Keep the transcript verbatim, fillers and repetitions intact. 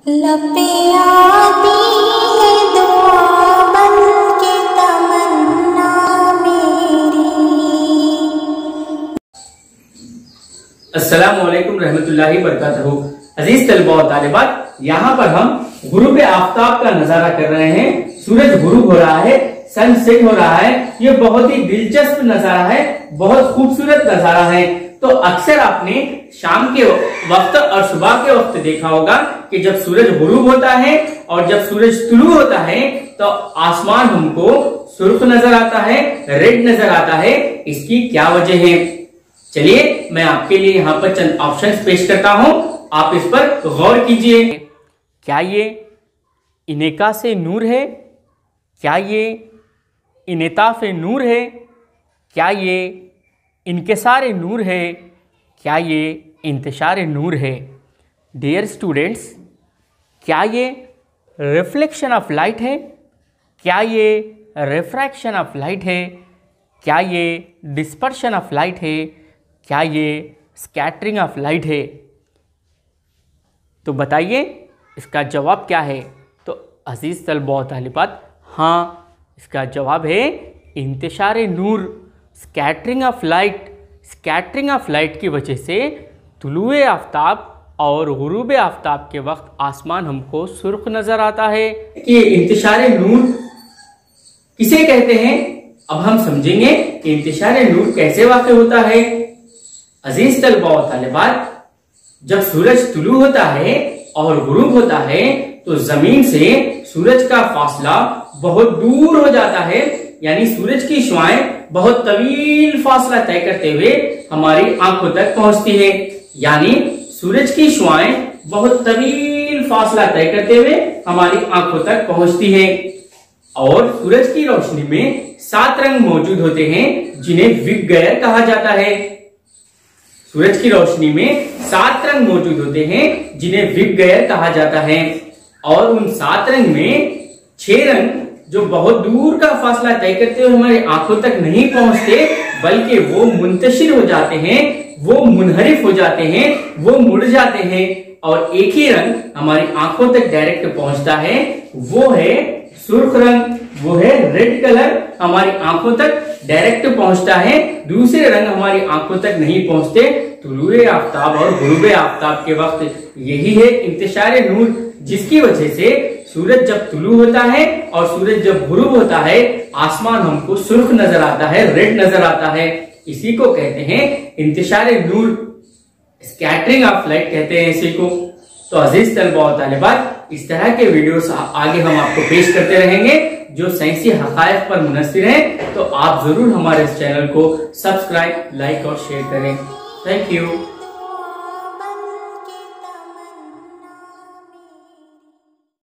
लपे आती है दुआ बन के तमन्ना मेरी। अस्सलामु अलैकुम रहमतुल्लाहि बरकातहू। अजीज तलबा और तालिबात, यहाँ पर हम गुरूब आफ्ताब का नजारा कर रहे हैं। सूरज गुरूब हो रहा है, सनसेट हो रहा है। ये बहुत ही दिलचस्प नजारा है, बहुत खूबसूरत नजारा है। तो अक्सर आपने शाम के वक्त और सुबह के वक्त देखा होगा कि जब सूरज गुरूब होता है और जब सूरज तुलू होता है तो आसमान हमको सुर्ख नजर आता है, रेड नजर आता है। इसकी क्या वजह है? चलिए मैं आपके लिए यहाँ पर चंद ऑप्शंस पेश करता हूँ, आप इस पर गौर कीजिए। क्या ये इनेका से नूर है? क्या ये इनेताफ नूर है? क्या ये इनकेसार नूर है? क्या ये इंतशार नूर है? डियर स्टूडेंट्स, क्या ये रिफ्लेक्शन ऑफ लाइट है? क्या ये रिफ्रैक्शन ऑफ लाइट है? क्या ये डिस्पर्शन ऑफ लाइट है? क्या ये स्कैटरिंग ऑफ लाइट है? तो बताइए इसका जवाब क्या है? तो अजीज़ तलबा और तालिबात, हाँ, इसका जवाब है इंतशार नूर, scattering of light. Scattering of light की वजह से तुलुए आफ्ताब और गुरूब आफ्ताब के वक्त आसमान हमको सुर्ख नजर आता है। कि इंतशार नूर किसे कहते हैं, अब हम समझेंगे कि इंतशार नूर कैसे वाक़ होता है। अजीज तलबा और तालिबात, जब सूरज तुलू होता है और गुरूब होता है तो जमीन से सूरज का फासला बहुत दूर हो जाता है, यानी सूरज की शुआएं बहुत तवील फासला तय करते हुए हमारी आंखों तक पहुंचती है। यानी सूरज की शुआएं बहुत तवील फासला तय करते हुए हमारी आंखों तक पहुंचती है। और सूरज की रोशनी में सात रंग मौजूद होते हैं जिन्हें विगयर कहा जाता है। सूरज की रोशनी में सात रंग मौजूद होते हैं जिन्हें विगयर कहा जाता है। और उन सात रंग में छह रंग जो बहुत दूर का फासला तय करते हुए हमारी आंखों तक नहीं पहुंचते, बल्कि वो मुंतशिर हो जाते हैं, वो मुनहरिफ हो जाते हैं, वो मुड़ जाते हैं। और एक ही रंग हमारी आंखों तक डायरेक्ट पहुंचता है, वो है सुर्ख रंग, वो है रेड कलर, हमारी आंखों तक डायरेक्ट पहुंचता है। दूसरे रंग हमारी आंखों तक नहीं पहुंचते। तुलुए आफ्ताब और गुरूबे आफ्ताब के वक्त यही है इंतशार नूर, जिसकी वजह से सूरज जब तुलू होता है और सूरज जब गुरूब होता है आसमान हमको सुर्ख नजर आता है, रेड नजर आता है। इसी को कहते हैं इंतशार नूर, स्कैटरिंग ऑफ लाइट कहते हैं इसी को। तो अजीज तलबा और तालिबात, इस तरह के वीडियोस आगे हम आपको पेश करते रहेंगे जो साइंसी हकायक पर मुनस्सिर हैं। तो आप जरूर हमारे इस चैनल को सब्सक्राइब, लाइक और शेयर करें। Thank you.